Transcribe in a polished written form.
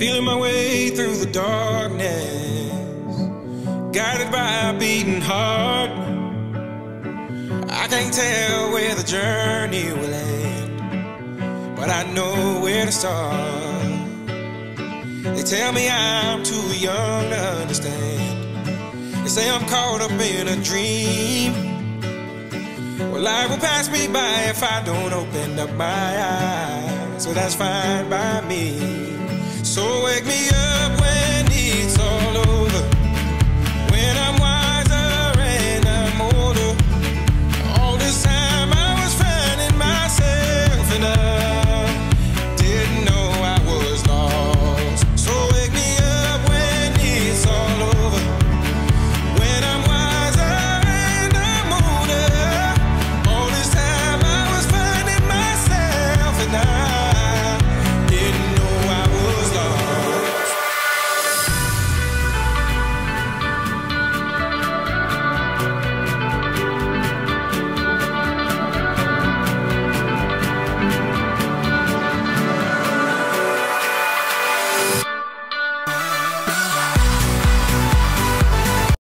Feeling my way through the darkness, guided by a beating heart. I can't tell where the journey will end, but I know where to start. They tell me I'm too young to understand. They say I'm caught up in a dream. Well, life will pass me by if I don't open up my eyes, so that's fine by me. So wake me up when it's all